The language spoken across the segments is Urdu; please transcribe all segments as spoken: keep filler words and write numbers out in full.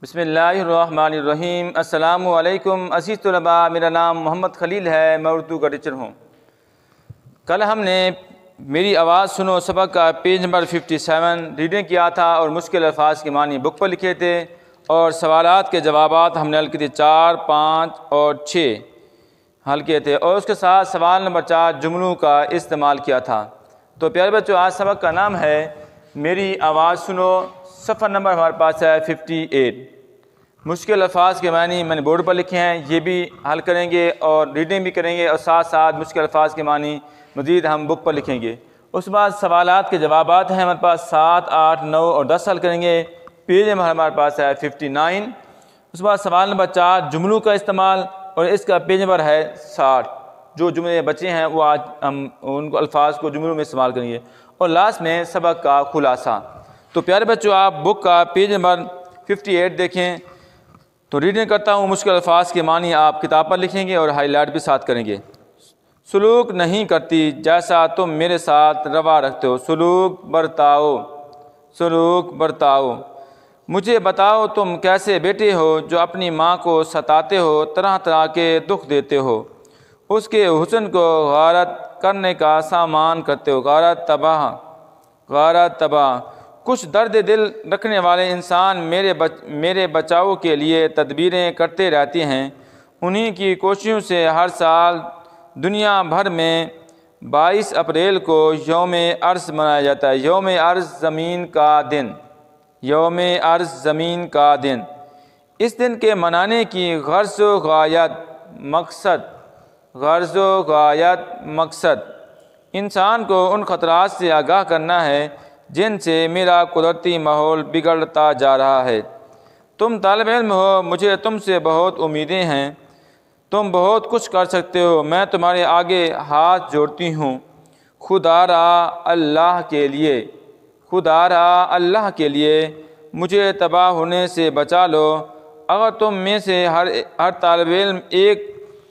بسم اللہ الرحمن الرحیم۔ السلام علیکم عزیز طلباء، میرا نام محمد خلیل ہے، میں اردو کا ٹیچر ہوں۔ کل ہم نے میری آواز سنو سبق کا page number fifty seven reading کیا تھا اور مشکل الفاظ کے معنی بک پر لکھے تھے، اور سوالات کے جوابات ہم نے حل کیے تھے، چار، پانچ اور چھ حل کیے تھے، اور اس کے ساتھ سوال نمبر چار جملوں کا استعمال کیا تھا۔ تو پیارے بچوں، آج سبق کا نام ہے میری آواز سنو، صفحہ نمبر ہمارے پاس ہے ففٹی ایٹ۔ مشکل الفاظ کے معنی میں نے بورڈ پر لکھے ہیں، یہ بھی حل کریں گے اور ریڈنگ بھی کریں گے، اور ساتھ ساتھ مشکل الفاظ کے معنی مزید ہم بک پر لکھیں گے۔ اس کے بعد سوالات کے جوابات ہیں ہمارے پاس، سات، آٹھ، نو اور دس حل کریں گے۔ پیج نمبر ہمارے پاس ہے ففٹی نائن۔ اس کے بعد سوال نمبر چار جملوں کا استعمال، اور اس کا پیج نمبر ہے ساٹھ۔ جو جملے بچے ہیں وہ آج ہم ان کو الفاظ کو جملوں میں استعمال کریں گے، اور لاسٹ میں سبق کا خلاصہ۔ تو پیارے بچوں، آپ بک کا پیج نمبر ففٹی ایٹ دیکھیں۔ تو ریڈنگ کرتا ہوں، مشکل الفاظ کے معنی آپ کتاب پر لکھیں گے اور ہائی لائٹ بھی ساتھ کریں گے۔ سلوک نہیں کرتی جیسا تم میرے ساتھ روا رکھتے ہو، سلوک برتاؤ، سلوک برتاؤ۔ مجھے بتاؤ تم کیسے بیٹے ہو جو اپنی ماں کو ستاتے ہو، طرح طرح کے دکھ دیتے ہو، اس کے حسن کو غارت کرنے کا سامان کرتے ہو، غارت تباہ، غارت تباہ۔ کچھ درد دل رکھنے والے انسان میرے بچ میرے بچاؤ کے لیے تدبیریں کرتے رہتے ہیں، انہی کی کوششوں سے ہر سال دنیا بھر میں بائیس اپریل کو یوم ارض منایا جاتا ہے۔ یوم ارض زمین کا دن، یوم ارض زمین کا دن۔ اس دن کے منانے کی غرض و غایت مقصد، غرض و غایت مقصد انسان کو ان خطرات سے آگاہ کرنا ہے جن سے میرا قدرتی ماحول بگڑتا جا رہا ہے۔ تم طالب علم ہو، مجھے تم سے بہت امیدیں ہیں، تم بہت کچھ کر سکتے ہو، میں تمہارے آگے ہاتھ جوڑتی ہوں۔ خدا را اللہ کے لیے، خدا را اللہ کے لیے مجھے تباہ ہونے سے بچا لو۔ اگر تم میں سے ہر ہر طالب علم ایک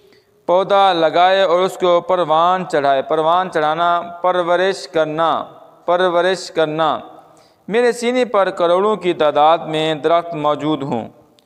پودا لگائے اور اس کو پروان چڑھائے، پروان چڑھانا، پرورش کرنا، پرورش کرنا۔ میرے سینے پر کروڑوں کی تعداد میں درخت موجود ہوں۔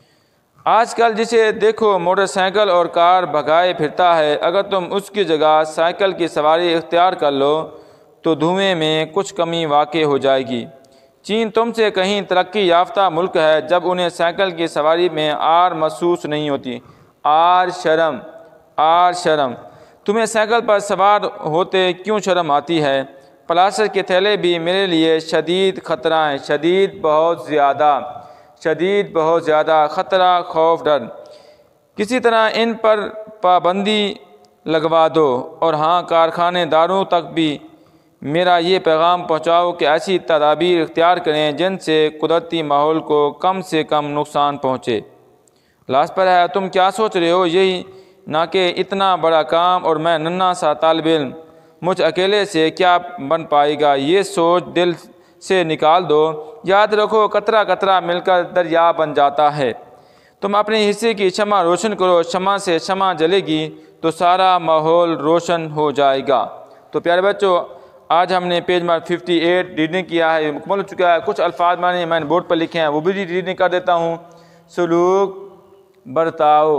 آج کل جسے دیکھو موٹر سائیکل اور کار بھگائے پھرتا ہے، اگر تم اس کی جگہ سائیکل کی سواری اختیار کر لو تو دھوئیں میں کچھ کمی واقع ہو جائے گی۔ چین تم سے کہیں ترقی یافتہ ملک ہے جب انہیں سائیکل کی سواری میں آر محسوس نہیں ہوتی۔ آر شرم، آر شرم۔ تمہیں سائیکل پر سوار ہوتے کیوں شرم آتی ہے؟ پلاسٹر کے تھیلے بھی میرے لیے شدید خطرہ ہیں، شدید بہت زیادہ، شدید بہت زیادہ، خطرہ، خوف، ڈر۔ کسی طرح ان پر پابندی لگوا دو، اور ہاں، کارخانے داروں تک بھی میرا یہ پیغام پہنچاؤ کہ ایسی تدابیر اختیار کریں جن سے قدرتی ماحول کو کم سے کم نقصان پہنچے۔ لاسٹ پر ہے، تم کیا سوچ رہے ہو؟ یہی نہ کہ اتنا بڑا کام اور میں ننھا سا طالب علم، مجھ اکیلے سے کیا بن پائے گا؟ یہ سوچ دل سے نکال دو۔ یاد رکھو، قطرہ قطرہ مل کر دریا بن جاتا ہے۔ تم اپنے حصے کی شمع روشن کرو، شمع سے شمع جلے گی تو سارا ماحول روشن ہو جائے گا۔ تو پیارے بچوں، آج ہم نے page number fifty eight reading کیا ہے، مکمل ہو چکا ہے۔ کچھ الفاظ میں نے میں نے بورڈ پر لکھے ہیں، وہ بھی ریڈنگ کر دیتا ہوں۔ سلوک برتاؤ،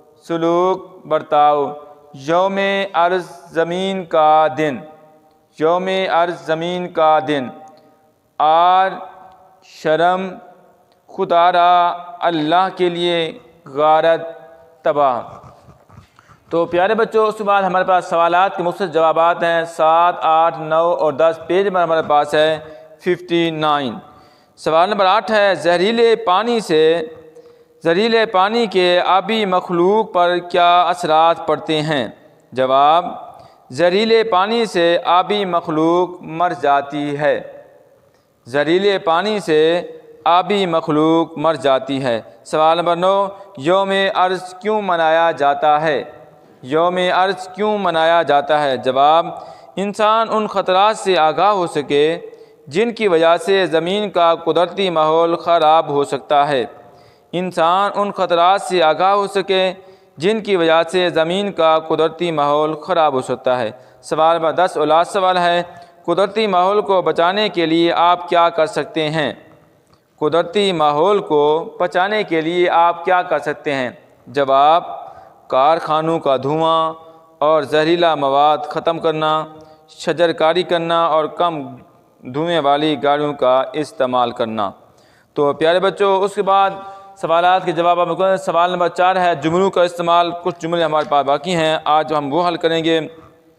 سلوک برتاؤ۔ یوم ارض زمین کا دن، یوم ارض زمین کا دن۔ آر شرم، خدا را اللہ کے لیے، غارت تباہ۔ تو پیارے بچوں، اس کے بعد ہمارے پاس سوالات کے مختلف جوابات ہیں، سات، آٹھ، نو اور دس۔ پیج نمبر ہمارے پاس ہے ففٹی نائن۔ سوال نمبر آٹھ ہے، زہریلے پانی سے زہریلے پانی کے آبی مخلوق پر کیا اثرات پڑتے ہیں؟ جواب، زہریلے پانی سے آبی مخلوق مر جاتی ہے، زہریلے پانی سے آبی مخلوق مر جاتی ہے۔ سوال نمبر نو، یوم ارض کیوں منایا جاتا ہے؟ یوم ارض کیوں منایا جاتا ہے؟ جواب، انسان ان خطرات سے آگاہ ہو سکے جن کی وجہ سے زمین کا قدرتی ماحول خراب ہو سکتا ہے، انسان ان خطرات سے آگاہ ہو سکے جن کی وجہ سے زمین کا قدرتی ماحول خراب ہو سکتا ہے۔ سوال نمبر دس اور لاسٹ سوال ہے، قدرتی ماحول کو بچانے کے لیے آپ کیا کر سکتے ہیں؟ قدرتی ماحول کو بچانے کے لیے آپ کیا کر سکتے ہیں؟ جواب: کارخانوں کا دھواں اور زہریلا مواد ختم کرنا، شجر کاری کرنا اور کم دھوئیں والی گاڑیوں کا استعمال کرنا۔ تو پیارے بچوں، اس کے بعد سوالات کے جواب آپ کو سوال نمبر چار ہے جملوں کا استعمال۔ کچھ جملے ہمارے پاس باقی ہیں، آج ہم وہ حل کریں گے۔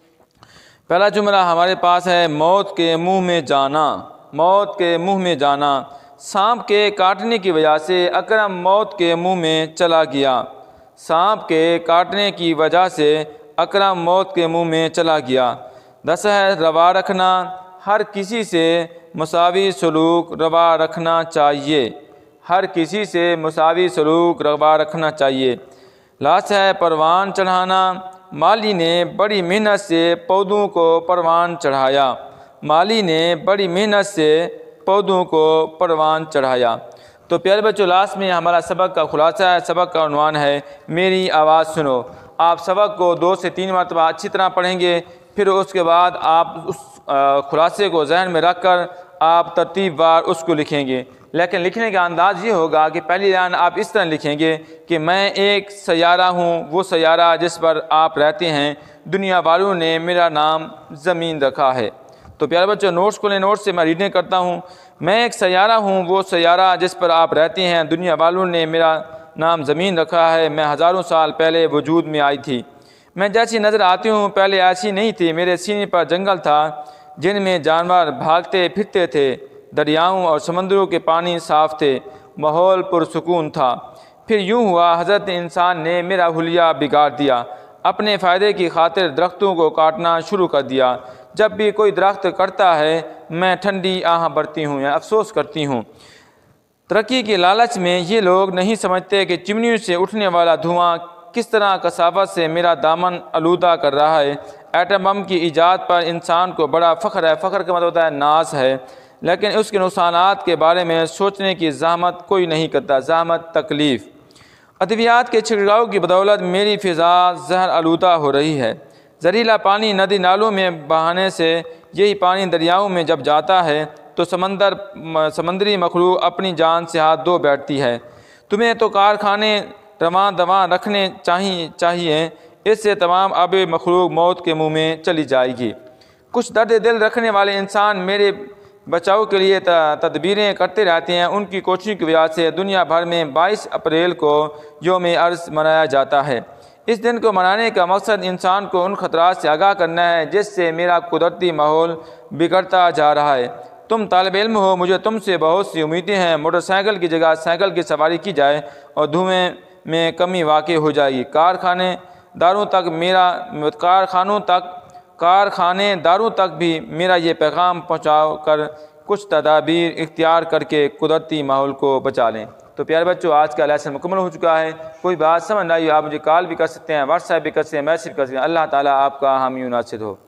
پہلا جملہ ہمارے پاس ہے موت کے منہ میں جانا۔ موت کے منہ میں جانا، سانپ کے کاٹنے کی وجہ سے اکرم موت کے منہ میں چلا گیا۔ سانپ کے کاٹنے کی وجہ سے اکرم موت کے منہ میں چلا گیا۔ دس ہے روا رکھنا، ہر کسی سے مساوی سلوک روا رکھنا چاہیے۔ ہر کسی سے مساوی سلوک روا رکھنا چاہیے۔ لاس ہے پروان چڑھانا، مالی نے بڑی محنت سے پودوں کو پروان چڑھایا۔ مالی نے بڑی محنت سے پودوں کو پروان چڑھایا۔ تو پیارے بچوں، لاسٹ میں ہمارا سبق کا خلاصہ ہے۔ سبق کا عنوان ہے میری آواز سنو۔ آپ سبق کو دو سے تین مرتبہ اچھی طرح پڑھیں گے، پھر اس کے بعد آپ اس خلاصے کو ذہن میں رکھ کر آپ ترتیب وار اس کو لکھیں گے۔ لیکن لکھنے کا انداز یہ ہوگا کہ پہلی لائن آپ اس طرح لکھیں گے کہ میں ایک سیارہ ہوں، وہ سیارہ جس پر آپ رہتے ہیں، دنیا والوں نے میرا نام زمین رکھا ہے۔ تو پیارے بچوں، نوٹس کو لیں، نوٹس سے میں ریڈنگ کرتا ہوں۔ میں ایک سیارہ ہوں، وہ سیارہ جس پر آپ رہتے ہیں، دنیا والوں نے میرا نام زمین رکھا ہے۔ میں ہزاروں سال پہلے وجود میں آئی تھی۔ میں جیسی نظر آتی ہوں پہلے ایسی نہیں تھی۔ میرے سینے پر جنگل تھا جن میں جانور بھاگتے پھرتے تھے۔ دریاؤں اور سمندروں کے پانی صاف تھے۔ ماحول پرسکون تھا۔ پھر یوں ہوا، حضرت انسان نے میرا حلیہ بگاڑ دیا۔ اپنے فائدے کی خاطر درختوں کو کاٹنا شروع کر دیا۔ جب بھی کوئی درخت کٹتا ہے میں ٹھنڈی آہ بھرتی ہوں یا افسوس کرتی ہوں۔ ترقی کے لالچ میں یہ لوگ نہیں سمجھتے کہ چمنیوں سے اٹھنے والا دھواں کس طرح کثافت سے میرا دامن آلودہ کر رہا ہے۔ ایٹم بم کی ایجاد پر انسان کو بڑا فخر ہے۔ فخر کا مطلب ہوتا ہے ناز ہے، لیکن اس کے نقصانات کے بارے میں سوچنے کی زحمت کوئی نہیں کرتا۔ زحمت تکلیف۔ ادویات کے چھڑکاؤ کی بدولت میری فضا زہر آلودہ ہو رہی ہے۔ زہریلا پانی ندی نالوں میں بہانے سے یہی پانی دریاؤں میں جب جاتا ہے تو سمندر سمندری مخلوق اپنی جان سے ہاتھ دھو بیٹھتی ہے۔ تمہیں تو کارخانے رواں دواں رکھنے چاہیے چاہیے اس سے تمام آب مخلوق موت کے منہ میں چلی جائے گی۔ کچھ درد دل رکھنے والے انسان میرے بچاؤ کے لیے تدبیریں کرتے رہتے ہیں۔ ان کی کوششوں کی وجہ سے دنیا بھر میں بائیس اپریل کو یوم ارض منایا جاتا ہے۔ اس دن کو منانے کا مقصد انسان کو ان خطرات سے آگاہ کرنا ہے جس سے میرا قدرتی ماحول بگڑتا جا رہا ہے۔ تم طالب علم ہو، مجھے تم سے بہت سی امیدیں ہیں۔ موٹر سائیکل کی جگہ سائیکل کی سواری کی جائے اور دھوئیں میں کمی واقع ہو جائے گی۔ کارخانے داروں تک میرا کارخانوں تک کارخانے داروں تک بھی میرا یہ پیغام پہنچاؤ کر کچھ تدابیر اختیار کر کے قدرتی ماحول کو بچا لیں۔ تو پیارے بچوں، آج کا لیسن مکمل ہو چکا ہے۔ کوئی بات سمجھ نہ آئی آپ مجھے کال بھی کر سکتے ہیں، واٹس ایپ بھی کر سکتے ہیں، میسج کر سکتے ہیں۔ اللہ تعالیٰ آپ کا حامی و ناصر ہو۔